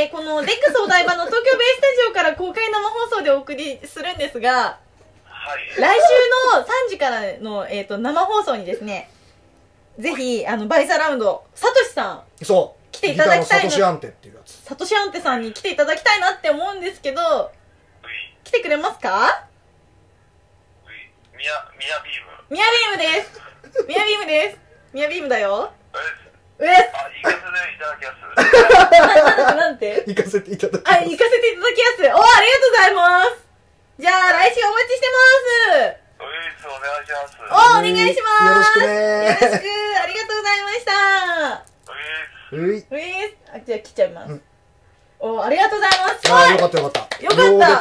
このデックスお台場の東京ベイスタジオから公開生放送でお送りするんですが、 はい。 来週の3時からの、生放送にですね、ぜひ、バイザラウンド、サトシさん。 そう。 来ていただきたいサトシアンテっていうやつ。 サトシアンテさんに来ていただきたいなって思うんですけど、来てくれますか？ ミヤビーム。 ミヤビームです。ミヤビームです。ミヤビームだよ。 うえ行かせていただきます。 なんて行かせていただきます。 行かせていただきます。お、ありがとうございます。じゃあ、来週お待ちしてます。 お願いします。 お願いします。 よろしくね。 よろしく。ありがとうございました。じゃあ、来ちゃいます。お、ありがとうございます。 よかったよかった。 よかった。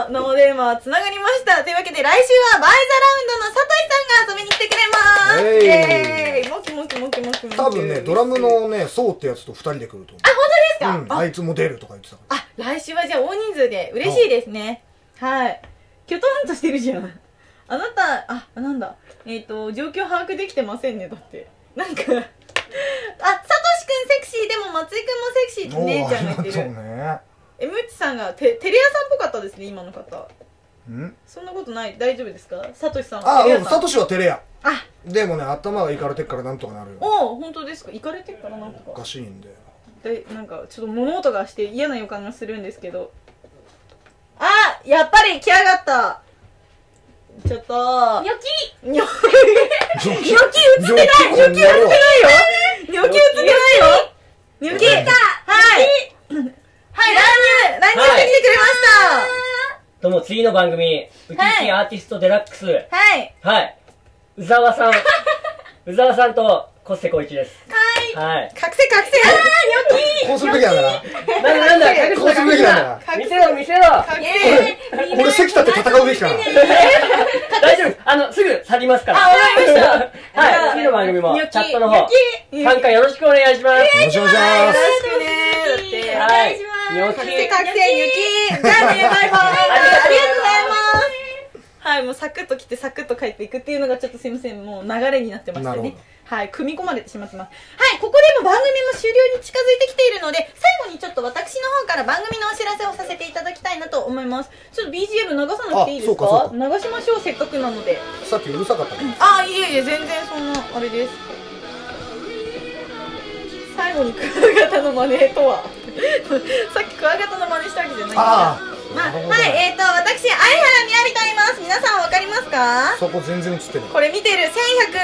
生電話つながりました。というわけで、来週はバイザラウンドのサトシさんが遊びに来てくれます。イェーイ。もきもきもきもきもき。 多分ね、ドラムのね、そうってやつと2人で来ると思う。 あ、本当ですか？ あいつも出るとか言ってたから。 あ、来週はじゃあ大人数で嬉しいですね。はい。キョトンとしてるじゃん。あなた、なんだ。状況把握できてませんね、だって。なんか、サトシくんセクシー、でも松井くんもセクシーって姉ちゃんが言ってる。 そうね。 ムッチさんがテレ屋さんっぽかったですね、今の方。そんなことない？大丈夫ですか？サトシさんはテレ屋さん。 サトシはテレ屋。でもね、頭がいかれてっからなんとかなるよ。 本当ですか？いかれてっからなんとか。 おかしいんだよ。 で、なんか、ちょっと物音がして嫌な予感がするんですけど。やっぱり来やがった。ちょっと。ニョキ映ってない。ニョキ映ってないよ。ニョキ映ってないよ。ニョキ。はい。はい、乱入してきてくれました。 どうも、次の番組、ウキウキアーティストデラックス。はい。はい。宇沢さんと、コッセコイチです。はい。 隠せ。ニョキ。 こうするべきなんだな。 なんだ、 こうするべきなんだな。 見せろ。 俺関田って戦うべきかな。 大丈夫。すぐ去りますから。 わかりました。 はい。次の番組も、チャットの方、参加よろしくお願いします。 よろしくお願いします。 よろしくね。 お願いします。ニョキ。 隠せ、ニョキ。じゃあね、バイバイ。ありがとうございます。はい、もうサクッと来てサクッと帰っていくっていうのがちょっとすいません、もう流れになってましてね。はい、組み込まれてしまってます。はい、ここでも番組も終了に近づいてきているので、最後にちょっと私の方から番組のお知らせをさせていただきたいなと思います。ちょっと BGM 流さなくていいですか？流しましょう、せっかくなので。 さっきうるさかったね。 いえ、全然そんな、あれです。最後にクワガタの真似とはさっきクワガタの真似したわけじゃないんですはい、 私、相原みやびと言います。皆さんわかりますか？ そこ全然映ってる。 これ見てる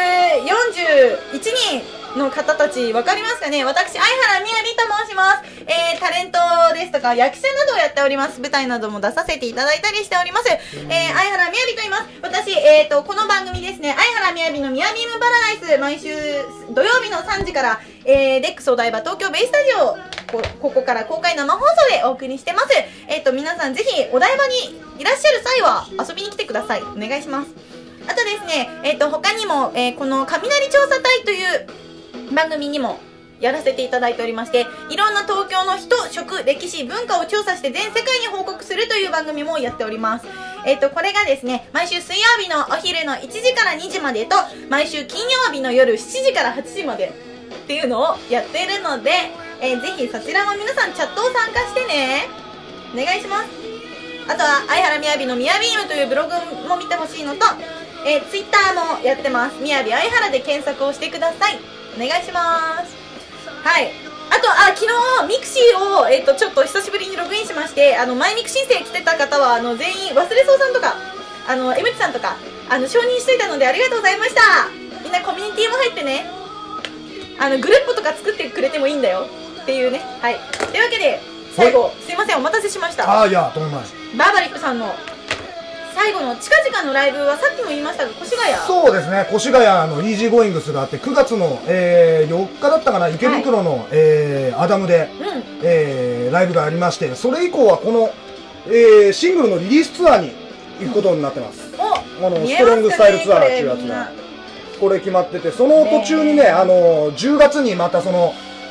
1141人の方たちわかりますかね？私、相原みやびと申します。タレントですとか役者などをやっております。舞台なども出させていただいたりしております。相原みやびと言います。私、この番組ですね、相原みやびのみやびームパラダイス、毎週土曜日の3時から、デックスお台場東京ベイスタジオ、ここから公開生放送でお送りしてます。皆さんぜひお台場にいらっしゃる際は遊びに来てください。お願いします。あとですね、他にも、この雷調査隊という番組にもやらせていただいておりまして、いろんな東京の人、食、歴史、文化を調査して全世界に報告するという番組もやっております。これがですね、毎週水曜日のお昼の1時から2時までと、毎週金曜日の夜7時から8時までっていうのをやっているので、ぜひそちらも皆さんチャットを参加してね。お願いします。あとは、相原みやびのみやびーむというブログも見てほしいのと、ツイッターもやってます。みやび相原で検索をしてください。お願いします。はい。あと、昨日、ミクシーを、ちょっと久しぶりにログインしまして、前ミク申請来てた方は、全員、忘れそうさんとか、江口さんとか、承認しといたのでありがとうございました。みんなコミュニティも入ってね。グループとか作ってくれてもいいんだよ。っていうね。はい。というわけで、最後、すいません、お待たせしました。 いや、とんでもない。 バーバリックさんの最後の近々のライブはさっきも言いましたが、越谷。 そうですね、越谷のイージーゴーイングスがあって、9月の、4日だったかな、池袋の、アダムで、ライブがありまして、それ以降はこの、シングルのリリースツアーに行くことになってます。ストロングスタイルツアーっていうやつが、これ決まってて、その途中にね、10月にまたその、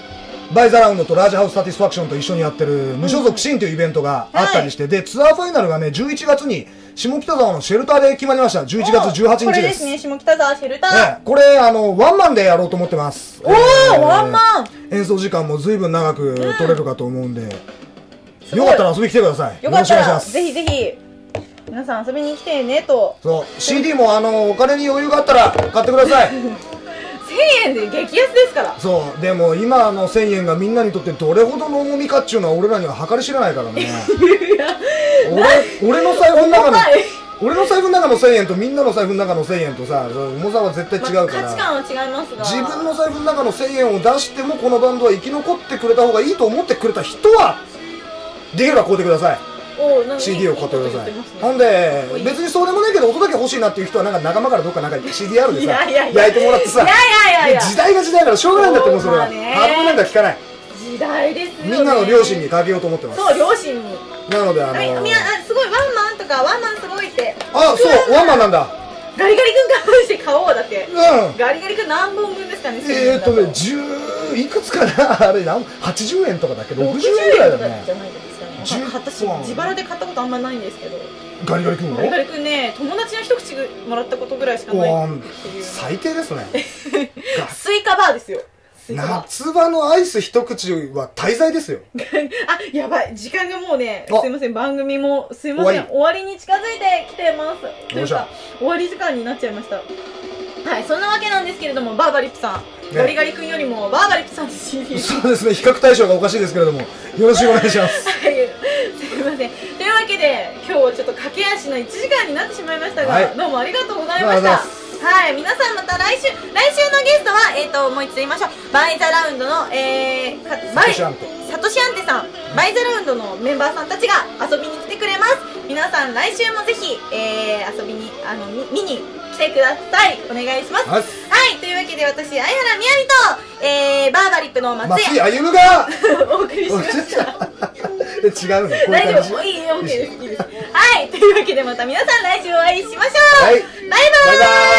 バイザラウンドとラージハウスサティスファクションと一緒にやってる無所属シーンというイベントがあったりして、で、ツアーファイナルがね、11月に下北沢のシェルターで決まりました。11月18日です。 これですね、下北沢シェルター。 これ、ワンマンでやろうと思ってます。 ワンマン演奏時間も随分長く取れるかと思うんで、よかったら遊びに来てください。 よかったら、ぜひぜひ、皆さん遊びに来てねと。 そう、CD もお金に余裕があったら買ってください。 1000円で激安ですから。 そう、でも今の1000円がみんなにとってどれほどの重みかっちゅうのは俺らには計り知れないからね。俺の財布の中の1000円とみんなの財布の中の1000円とさ、重さは絶対違うから、 価値観は違いますが、 自分の財布の中の1000円を出してもこのバンドは生き残ってくれた方がいいと思ってくれた人はできれば買うてください。CD を買ってください。ほんで別にそうでもないけど音だけ欲しいなっていう人はなんか仲間からどっかなんか CDR でさ焼いてもらってさ、時代が時代だからしょうがないんだってもうそれはハードなんか聞かない。 時代ですよね。 みんなの両親にかけようと思ってます。 そう、両親に。 なのですごいワンマンとかワンマンすごいって。 そうワンマンなんだ。 ガリガリ君からして買おうだって。ガリガリ君何本分ですかね。 10いくつかな、あれ80円とかだけど60円ぐらいだね。 私自腹で買ったことあんまないんですけど。 ガリガリ君ガリガリ君ね、友達の一口もらったことぐらいしかないっていう。 最低ですね。 スイカバーですよ。 夏場のアイス一口は滞在ですよ。 あ、やばい、時間がもうね、すいません、番組もすいません、終わりに近づいてきてます。というか終わり時間になっちゃいました。はい、そんなわけなんですけれども、バーバリップさん、ガリガリ君よりもバーバリップさんの CD、 そうですね、比較対象がおかしいですけれども、よろしくお願いします。 はい、すいません。というわけで今日はちょっと駆け足の1時間になってしまいましたが、どうもありがとうございました。はい、皆さんまた来週のゲストはもう一度言いましょう。バイザラウンドのサトシアンテさん、バイザラウンドのメンバーさんたちが遊びに来てくれます。皆さん来週もぜひ、遊びに見に来てください。お願いします。はい、というわけで私相原みやびと、バーバリップの松井あゆむがお送りしました。 違うの？ 大丈夫、いい、OKです、いいです。はい、というわけでまた皆さん来週お会いしましょう。バイバーイ。